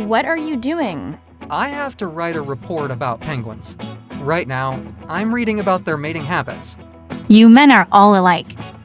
What are you doing? I have to write a report about penguins. Right now, I'm reading about their mating habits. You men are all alike.